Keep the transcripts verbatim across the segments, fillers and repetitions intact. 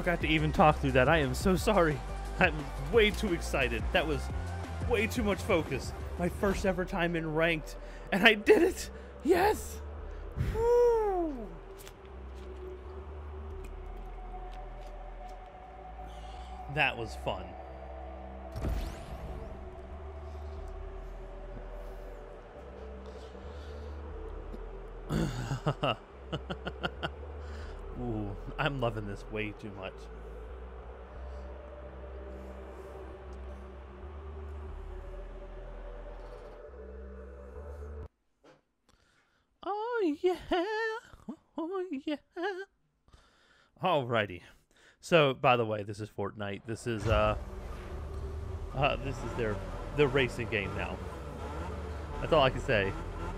forgot to even talk through that. I am so sorry. I'm way too excited. That was way too much focus. My first ever time in ranked, and I did it. Yes. Woo. That was fun. Ooh, I'm loving this way too much. Oh yeah, oh yeah. Alrighty. So, by the way, this is Fortnite. This is uh, uh, this is their the racing game now. That's all I can say.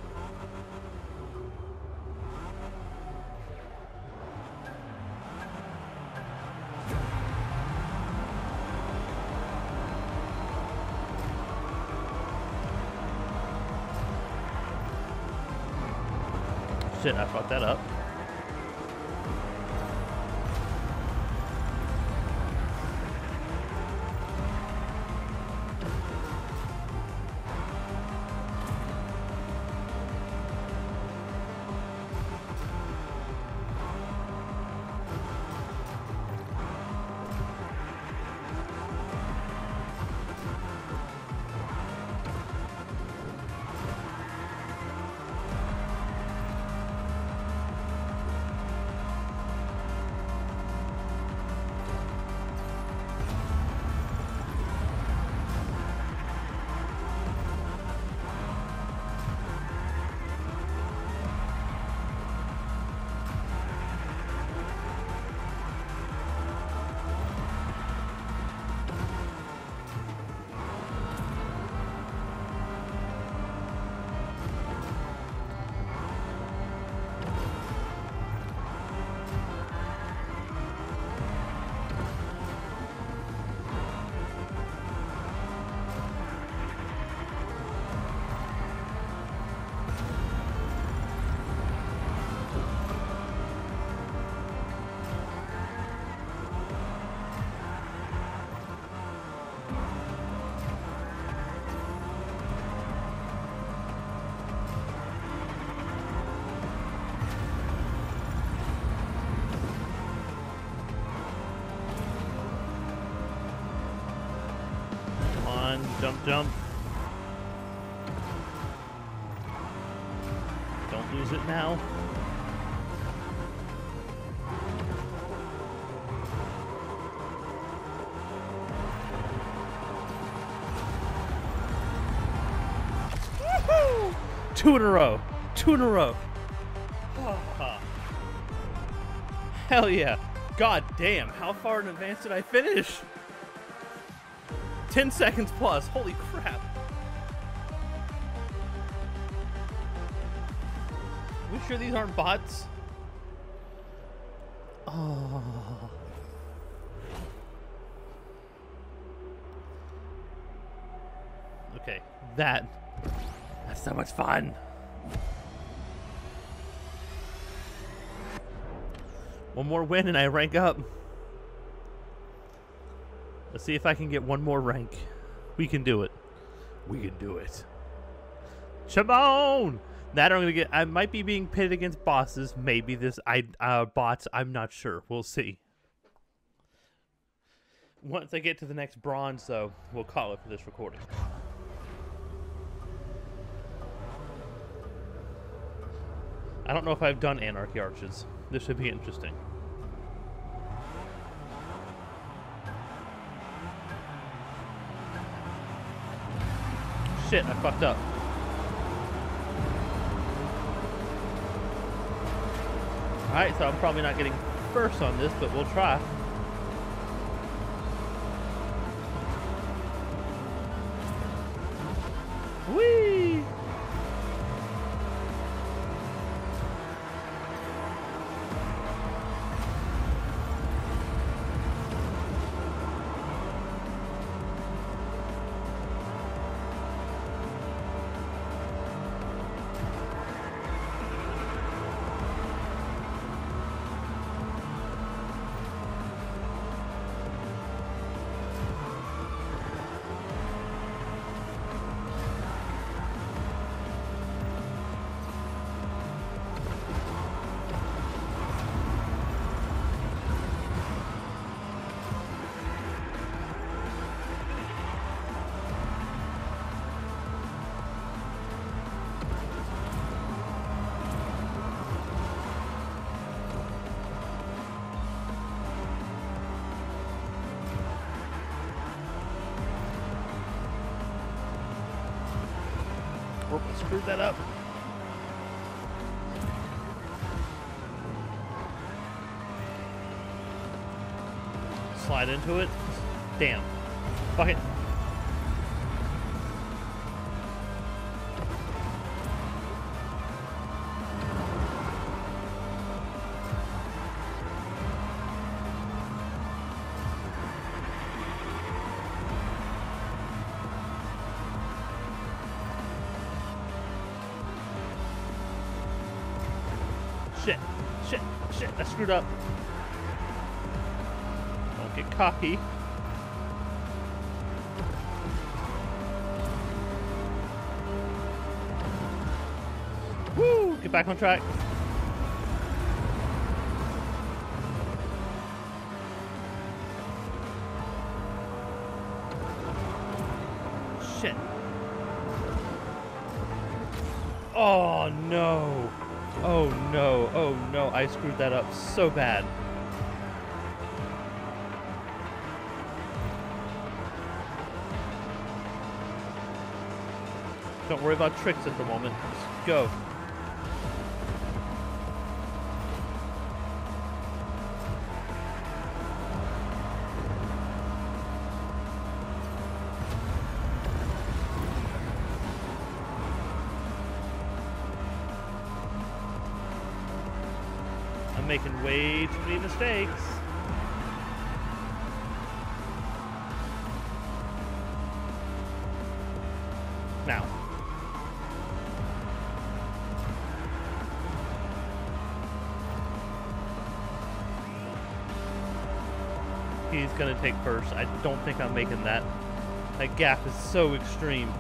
Shit, I fucked that up. Jump, jump. Don't lose it now. Woohoo! Two in a row. Two in a row. Oh. Hell yeah. God damn, how far in advance did I finish? Ten seconds plus. Holy crap. We sure these aren't bots? Oh. Okay, that. That's so much fun. One more win and I rank up. Let's see if I can get one more rank. We can do it. We can do it. Chabon! That I'm gonna get. I might be being pitted against bosses. Maybe this I uh, bots. I'm not sure. We'll see. Once I get to the next bronze, though, we'll call it for this recording. I don't know if I've done Anarchy Arches. This should be interesting. Shit, I fucked up. Alright, so I'm probably not getting first on this, but we'll try. Whee! Whoop, I screwed that up. Slide into it. Damn. Fuck it. Shit, shit, shit, I screwed up. Don't get cocky. Woo! Get back on track. Shit. Oh no. Oh no, oh no, I screwed that up so bad. Don't worry about tricks at the moment. Just go. I'm making way too many mistakes. Now. He's gonna take first. I don't think I'm making that. That gap is so extreme.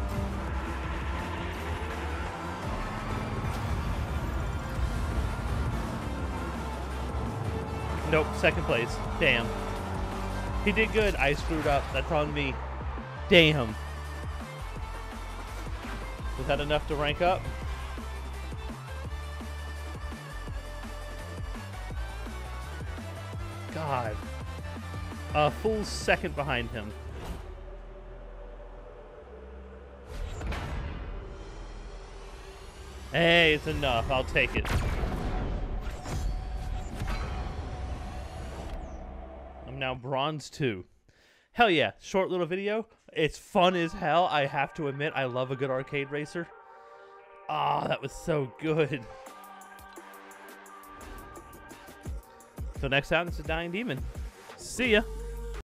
Nope, second place. Damn. He did good. I screwed up. That's on me. Damn. Was that enough to rank up? God. A full second behind him. Hey, it's enough. I'll take it. I'm now bronze two. Hell yeah. Short little video. It's fun as hell. I have to admit, I love a good arcade racer. Ah, oh, that was so good. So next time, it's a Dying Demon. See ya.